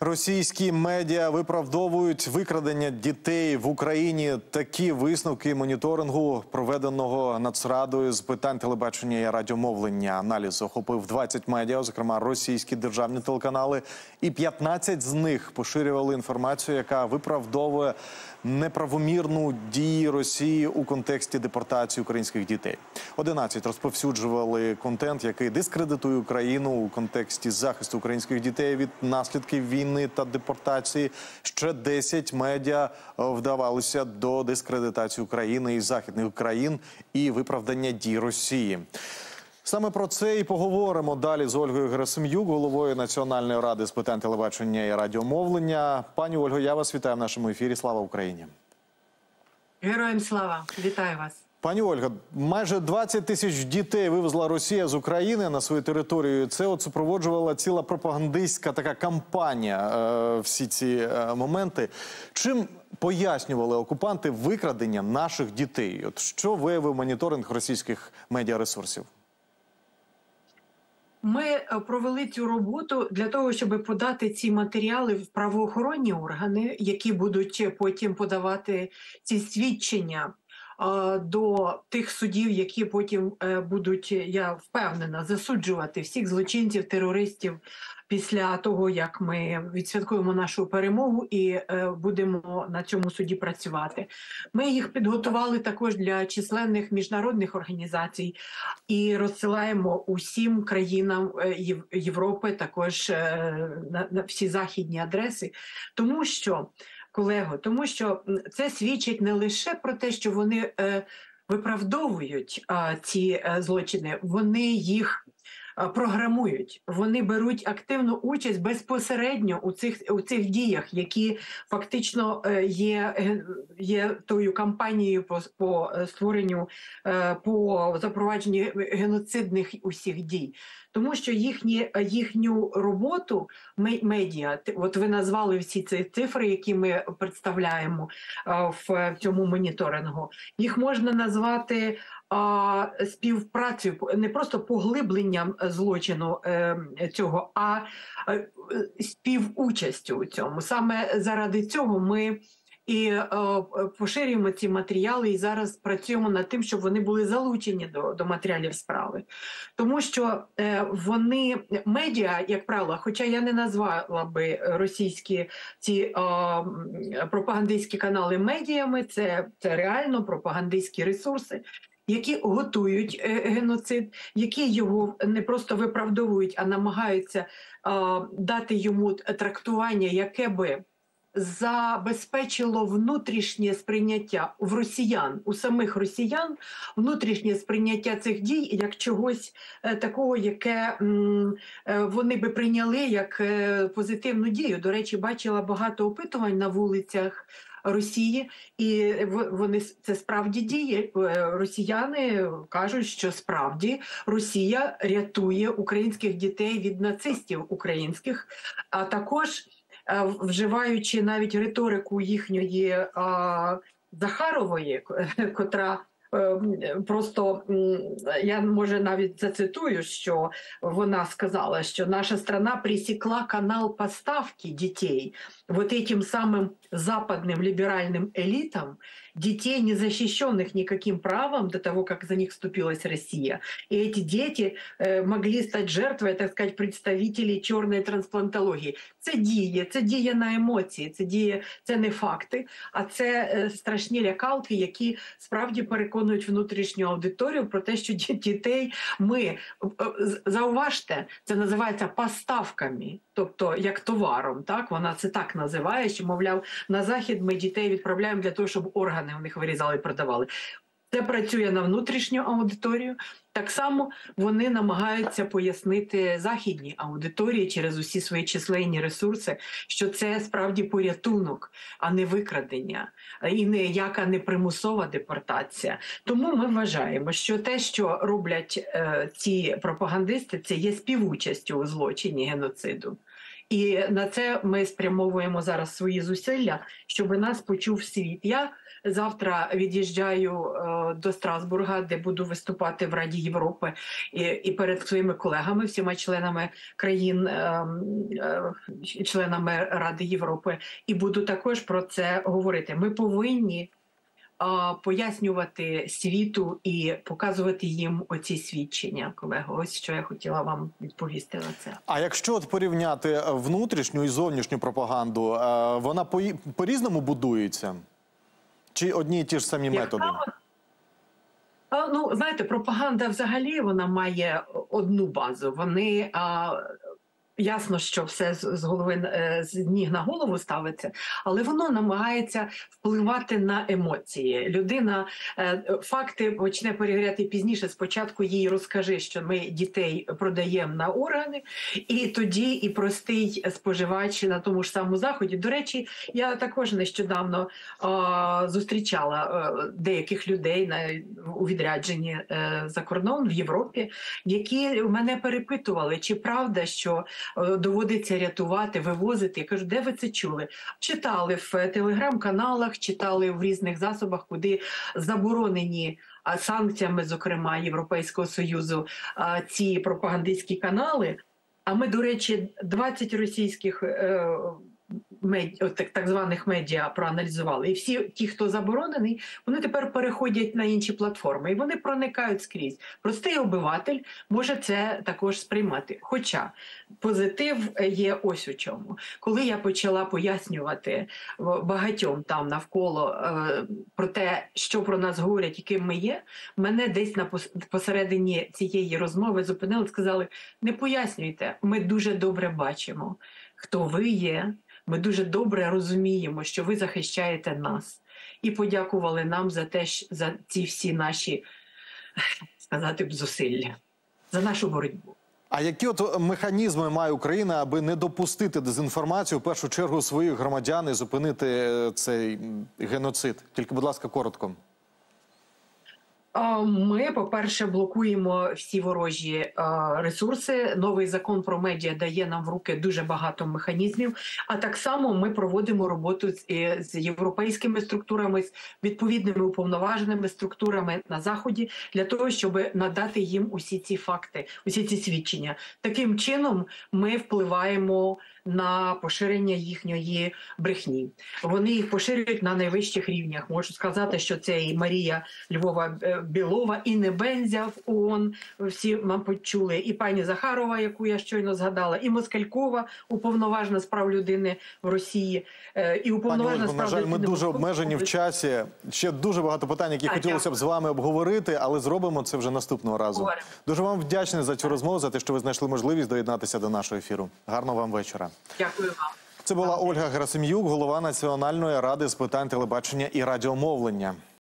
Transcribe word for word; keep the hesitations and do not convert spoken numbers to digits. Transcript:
Російські медіа виправдовують викрадення дітей в Україні. Такі висновки моніторингу, проведеного Нацрадою з питань телебачення і радіомовлення. Аналіз охопив двадцять медіа, зокрема російські державні телеканали. І п'ятнадцять з них поширювали інформацію, яка виправдовує неправомірну дію Росії у контексті депортації українських дітей. одинадцять розповсюджували контент, який дискредитує Україну у контексті захисту українських дітей від наслідків війни та депортації. Ще десять медіа вдавалися до дискредитації України і західних країн і виправдання дій Росії. Саме про це і поговоримо далі з Ольгою Герасим'юк, головою Національної ради з питань телебачення і радіомовлення. Пані Ольго, я вас вітаю в нашому ефірі. Слава Україні! Героям слава! Вітаю вас! Пані Ольга, майже двадцять тисяч дітей вивезла Росія з України на свою територію. Це от супроводжувала ціла пропагандистська така кампанія, е, всі ці е, моменти. Чим пояснювали окупанти викрадення наших дітей? От що виявив моніторинг російських медіаресурсів? Ми провели цю роботу для того, щоб подати ці матеріали в правоохоронні органи, які будуть потім подавати ці свідчення до тих судів, які потім будуть, я впевнена, засуджувати всіх злочинців, терористів після того, як ми відсвяткуємо нашу перемогу і будемо на цьому суді працювати. Ми їх підготували також для численних міжнародних організацій і розсилаємо усім країнам Європи, також на, на всі західні адреси, тому що Колего, тому що це свідчить не лише про те, що вони е, виправдовують е, ці е, злочини, вони їх е, програмують, вони беруть активну участь безпосередньо у цих, у цих діях, які фактично е, є, є тою кампанією по, по створенню, е, по запровадженню геноцидних усіх дій. Тому що їхні, їхню роботу медіа, от ви назвали всі ці цифри, які ми представляємо в цьому моніторингу, їх можна назвати а, співпрацею, не просто поглибленням злочину е, цього, а е, співучастю у цьому. Саме заради цього ми і е, поширюємо ці матеріали, і зараз працюємо над тим, щоб вони були залучені до, до матеріалів справи. Тому що е, вони, медіа, як правило, хоча я не назвала би російські ці е, пропагандистські канали медіями, це, це реально пропагандистські ресурси, які готують е, геноцид, які його не просто виправдовують, а намагаються е, дати йому трактування, яке би забезпечило внутрішнє сприйняття в росіян, у самих росіян, внутрішнє сприйняття цих дій як чогось е, такого, яке м, е, вони би прийняли як е, позитивну дію. До речі, бачила багато опитувань на вулицях Росії, і вони це справді діє. Росіяни кажуть, що справді Росія рятує українських дітей від нацистів українських, а також вживаючи навіть риторику їхньої а, Захарової, котра просто, я, може, навіть зацитую, що вона сказала, що наша страна пресекла канал поставки детей вот этим самым западным либеральным элитам, детей, не защищенных никаким правом до того, как за них вступилась Россия. И эти дети э, могли стать жертвой, так сказать, представителей чорної трансплантології. Це діє, це діє на емоції, це діє, це не факти, а це е, страшні лякалки, які справді переконують внутрішню аудиторію про те, що дітей ми, е, зауважте, це називається поставками, тобто як товаром, так? Вона це так називає, що, мовляв, на Захід ми дітей відправляємо для того, щоб органи у них вирізали і продавали. Це працює на внутрішню аудиторію. Так само вони намагаються пояснити західній аудиторії через усі свої численні ресурси, що це справді порятунок, а не викрадення, і не яка не примусова депортація. Тому ми вважаємо, що те, що роблять е, ці пропагандисти, це є співучастю у злочині геноциду. І на це ми спрямовуємо зараз свої зусилля, щоб нас почув світ. Я завтра від'їжджаю е, до Страсбурга, де буду виступати в Раді Європи і, і перед своїми колегами, всіма членами країн, е, е, членами Ради Європи, і буду також про це говорити. Ми повинні пояснювати світу і показувати їм оці свідчення, колего. Ось що я хотіла вам відповісти на це. А якщо от порівняти внутрішню і зовнішню пропаганду, вона по-різному будується? Чи одні і ті ж самі методи? Яка... Ну, знаєте, пропаганда взагалі вона має одну базу. Вони... А... Ясно, що все з голови з ніг на голову ставиться, але воно намагається впливати на емоції. Людина факти почне перевіряти пізніше. Спочатку їй розкажи, що ми дітей продаємо на органи, і тоді і простий споживач на тому ж самому заході. До речі, я також нещодавно а, зустрічала а, деяких людей на у відрядженні а, за кордон в Європі, які мене перепитували, чи правда, що доводиться рятувати, вивозити. Я кажу, де ви це чули? Читали в телеграм-каналах, читали в різних засобах, куди заборонені санкціями, зокрема, Європейського Союзу, ці пропагандистські канали. А ми, до речі, двадцять російських медіа, так, так званих медіа проаналізували. І всі ті, хто заборонений, вони тепер переходять на інші платформи. І вони проникають скрізь. Простий обиватель може це також сприймати. Хоча позитив є ось у чому. Коли я почала пояснювати багатьом там навколо е, про те, що про нас говорять і ким ми є, мене десь на посередині цієї розмови зупинили, сказали, не пояснюйте, ми дуже добре бачимо, хто ви є. Ми дуже добре розуміємо, що ви захищаєте нас. І подякували нам за те, за ці всі наші, сказати б, зусилля, за нашу боротьбу. А які от механізми має Україна, аби не допустити дезінформацію, в першу чергу, своїх громадян і зупинити цей геноцид? Тільки, будь ласка, коротко. Ми, по-перше, блокуємо всі ворожі ресурси. Новий закон про медіа дає нам в руки дуже багато механізмів. А так само ми проводимо роботу з, з європейськими структурами, з відповідними уповноваженими структурами на Заході, для того, щоб надати їм усі ці факти, усі ці свідчення. Таким чином ми впливаємо на поширення їхньої брехні. Вони їх поширюють на найвищих рівнях. Можу сказати, що це і Марія Львова Білова, і Небензя в ООН, всі, мабуть, чули, і пані Захарова, яку я щойно згадала, і Москалькова, уповноважена з прав людини в Росії, і уповноважена з прав людини. На жаль, ми дуже обмежені в часі. Ще дуже багато питань, які а, хотілося дякую. б з вами обговорити, але зробимо це вже наступного разу. Говоримо. Дуже вам вдячний за цю розмову, за те, що ви знайшли можливість доєднатися до нашого ефіру. Гарного вам вечора. Дякую вам. Це була Ольга Герасим'юк, голова Національної ради з питань телебачення і радіомовлення.